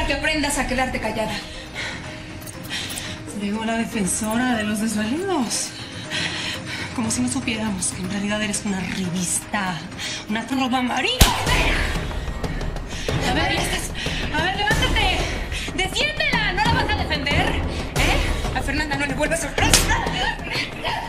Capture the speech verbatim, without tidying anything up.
para que aprendas a quedarte callada. Digo, la defensora de los desvalidos. Como si no supiéramos que en realidad eres una revista, una trova marina. A ver, estás... A ver, levántate. Defiéndela. ¿No la vas a defender? ¿Eh? A Fernanda no le vuelvas a...